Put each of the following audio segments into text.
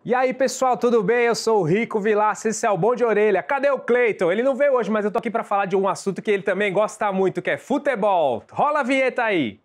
E aí pessoal, tudo bem? Eu sou o Rico Vilaça, esse é o Bom de Orelha. Cadê o Cleiton? Ele não veio hoje, mas eu tô aqui pra falar de um assunto que ele também gosta muito, que é futebol. Rola a vinheta aí!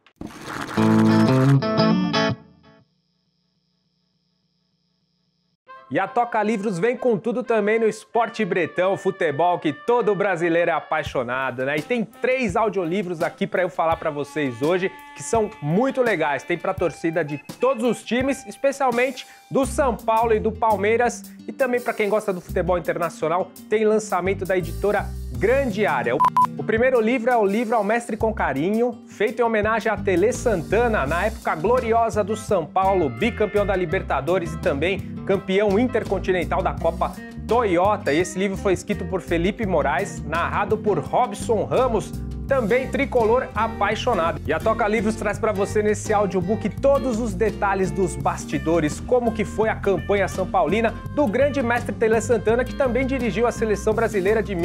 E a Toca Livros vem com tudo também no esporte bretão, futebol que todo brasileiro é apaixonado, né? E tem 3 audiolivros aqui para eu falar para vocês hoje que são muito legais. Tem para torcida de todos os times, especialmente do São Paulo e do Palmeiras. E também para quem gosta do futebol internacional, tem lançamento da editora Grande Área. O primeiro livro é o livro Ao Mestre com Carinho, feito em homenagem a Tele Santana, na época gloriosa do São Paulo, bicampeão da Libertadores e também campeão intercontinental da Copa Toyota. E esse livro foi escrito por Felipe Moraes, narrado por Robson Ramos, também tricolor apaixonado. E a Toca Livros traz para você nesse audiobook todos os detalhes dos bastidores, como que foi a campanha São Paulina do grande mestre Tele Santana, que também dirigiu a seleção brasileira de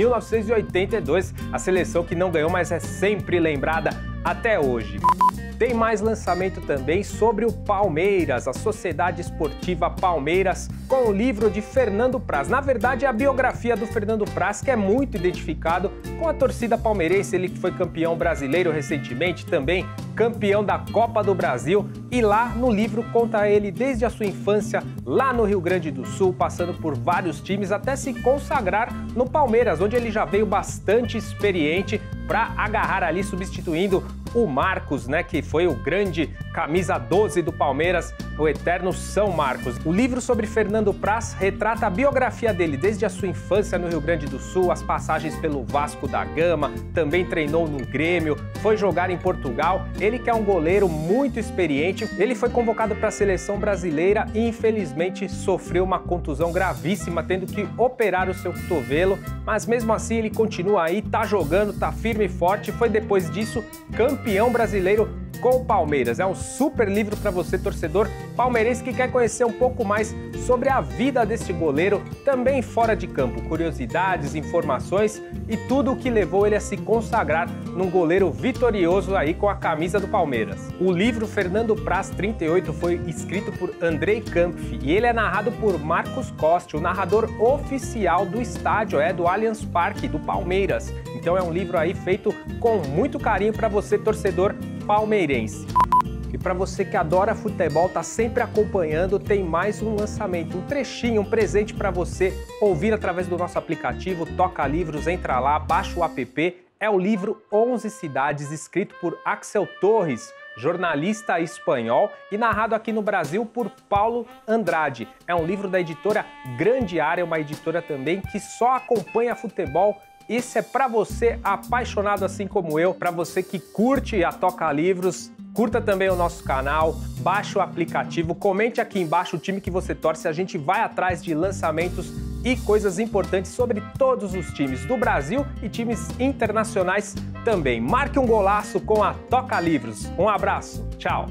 1982, a seleção que não ganhou, mas é sempre lembrada até hoje. Tem mais lançamento também sobre o Palmeiras, a Sociedade Esportiva Palmeiras, com o livro de Fernando Praz. Na verdade, é a biografia do Fernando Praz, que é muito identificado com a torcida palmeirense. Ele foi campeão brasileiro recentemente, também campeão da Copa do Brasil. E lá no livro conta ele desde a sua infância, lá no Rio Grande do Sul, passando por vários times, até se consagrar no Palmeiras, onde ele já veio bastante experiente para agarrar ali, substituindo o Marcos, né, que foi o grande camisa 12 do Palmeiras, o eterno São Marcos. O livro sobre Fernando Praz retrata a biografia dele desde a sua infância no Rio Grande do Sul, as passagens pelo Vasco da Gama, também treinou no Grêmio, foi jogar em Portugal. Ele que é um goleiro muito experiente, ele foi convocado para a seleção brasileira e infelizmente sofreu uma contusão gravíssima, tendo que operar o seu cotovelo, mas mesmo assim ele continua aí, tá jogando, tá firme e forte. Foi depois disso campeão brasileiro com o Palmeiras. É um super livro para você, torcedor palmeirense, que quer conhecer um pouco mais sobre a vida desse goleiro, também fora de campo, curiosidades, informações e tudo o que levou ele a se consagrar num goleiro vitorioso aí com a camisa do Palmeiras. O livro Fernando Praz 38 foi escrito por Andrei Kampf e ele é narrado por Marcos Coste, o narrador oficial do estádio, do Allianz Parque, do Palmeiras. Então é um livro aí feito com muito carinho para você, torcedor palmeirense. E para você que adora futebol, tá sempre acompanhando, tem mais um lançamento, um trechinho, um presente para você ouvir através do nosso aplicativo Toca Livros. Entra lá, baixa o app. É o livro 11 Cidades, escrito por Axel Torres, jornalista espanhol, e narrado aqui no Brasil por Paulo Andrade. É um livro da editora Grande Área, uma editora também que só acompanha futebol. Isso é para você apaixonado assim como eu, para você que curte a Toca Livros. Curta também o nosso canal, baixe o aplicativo, comente aqui embaixo o time que você torce. A gente vai atrás de lançamentos e coisas importantes sobre todos os times do Brasil e times internacionais também. Marque um golaço com a Toca Livros. Um abraço, tchau!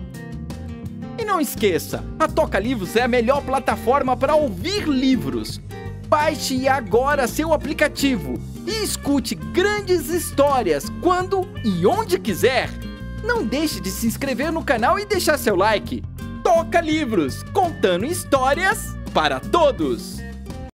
E não esqueça, a Toca Livros é a melhor plataforma para ouvir livros. Baixe agora seu aplicativo e escute grandes histórias quando e onde quiser. Não deixe de se inscrever no canal e deixar seu like. Toca Livros, contando histórias para todos!